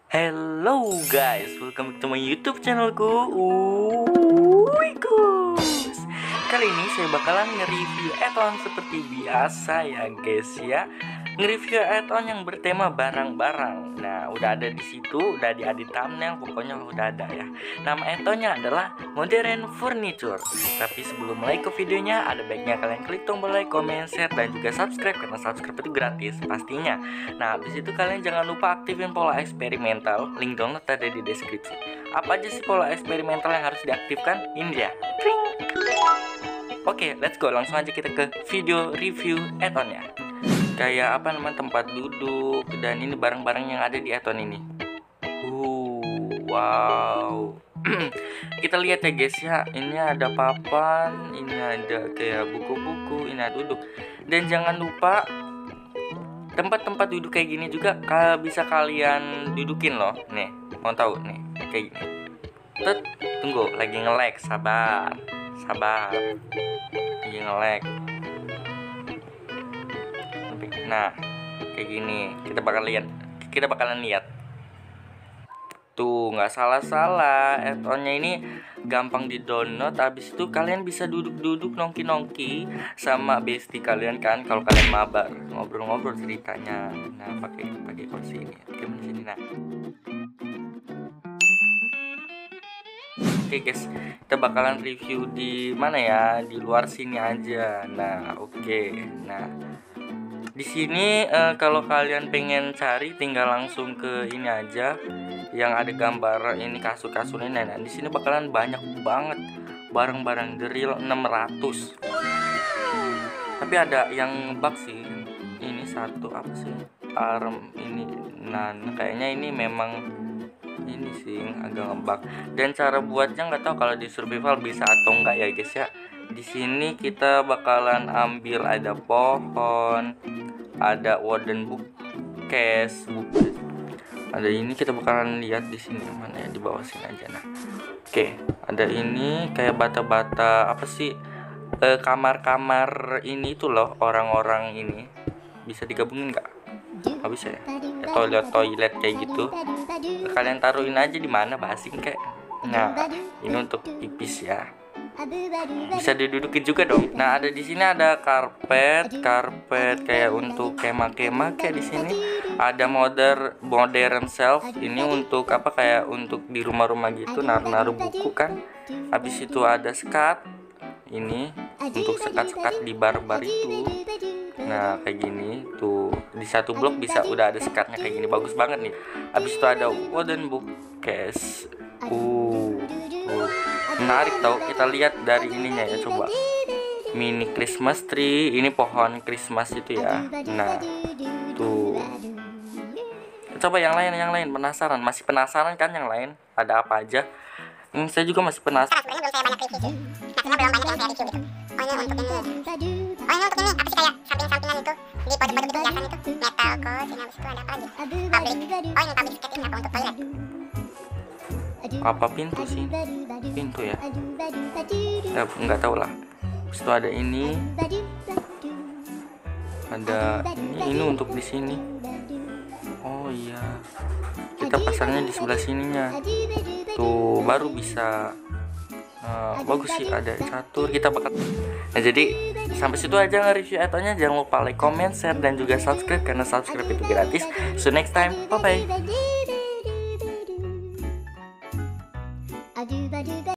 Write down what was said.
Hello guys, welcome back to my YouTube channelku. Uikus. Kali ini saya bakalan nge-review add-on seperti biasa ya guys ya. Nge-review add-on yang bertema barang-barang. Nah, udah ada di situ, udah di thumbnail, pokoknya udah ada ya. Nama add-onnya adalah Modern Furniture. Tapi sebelum mulai ke videonya, ada baiknya kalian klik tombol like, comment, share, dan juga subscribe karena subscribe itu gratis pastinya. Nah, habis itu kalian jangan lupa aktifin pola eksperimental. Link download ada di deskripsi. Apa aja sih pola eksperimental yang harus diaktifkan? Ini dia. Oke, let's go. Langsung aja kita ke video review add-onnya. Kayak apa namanya, tempat duduk, dan ini barang-barang yang ada di add-on ini. Wow. Kita lihat ya guys ya. Ini ada papan, ini ada kayak buku-buku, ini ada duduk. Dan jangan lupa tempat-tempat duduk kayak gini juga bisa kalian dudukin loh. Nih, mau tahu nih, kayak gini. Tunggu, lagi nge-lag, sabar. Lagi nge-lag. Nah, kayak gini. Kita bakalan lihat. Tuh, nggak salah. Add-onnya ini gampang di-download. Habis itu kalian bisa duduk-duduk nongki-nongki sama bestie kalian kan, kalau kalian mabar, ngobrol-ngobrol ceritanya. Nah, pakai kursi ini. Oke, di sini nah. Oke guys, kita bakalan review di mana ya? Di luar sini aja. Nah, oke. Nah, di sini kalau kalian pengen cari tinggal langsung ke ini aja yang ada gambar ini kasur-kasur ini. Nah, di sini bakalan banyak banget barang-barang drill 600. Tapi ada yang bug sih. Ini satu apa sih? Arm ini. Nah, kayaknya ini memang ini sih agak ngebug. Dan cara buatnya nggak tahu kalau di survival bisa atau enggak ya guys ya. Di sini kita bakalan ambil ada pohon, ada wooden bookcase, ada ini kita bakalan lihat di sini mana ya, di bawah sini aja. Nah, oke, ada ini kayak bata-bata apa sih, kamar-kamar ini tuh loh, orang-orang ini bisa digabungin nggak? Nggak bisa ya? Toilet kayak gitu. Kalian taruhin aja di mana, basing kayak. Nah, ini untuk pipis ya. Bisa didudukin juga dong. Nah, ada di sini ada karpet kayak untuk kemah-kemah kayak di sini. Ada modern shelf. Ini untuk apa, kayak untuk di rumah-rumah gitu, naruh buku kan. Habis itu ada sekat. Ini untuk sekat-sekat di bar-bar itu. Nah, kayak gini tuh, di satu blok bisa udah ada sekatnya kayak gini, bagus banget nih. Habis itu ada wooden bookcase. Menarik tau, kita lihat dari ininya ya, coba. Mini Christmas tree, ini pohon Christmas itu ya. Nah, tuh. Coba yang lain, masih penasaran kan yang lain? Ada apa aja? Ini saya juga masih penasaran. Sebenarnya belum saya banyak review sih. Nah, belum banyak yang saya review gitu. Oh, ini untuk ini. Apa sih, kayak samping-sampingan itu di pojok-pojok itu hiasan itu. Metal coat, ini habis itu ada apa lagi? Public. Oh, ini public skate, ini apa, untuk toilet? Apa pintu sih? Pintu ya? Nggak tahu lah. Terus itu ada ini. Ada ini untuk di sini. Oh iya. Kita pasangnya di sebelah sininya. Tuh, baru bisa. Bagus sih, ada catur. Kita bakal. Nah, jadi sampai situ aja nge-review add-onnya. Jangan lupa like, comment, share, dan juga subscribe karena subscribe itu gratis. So next time, bye bye.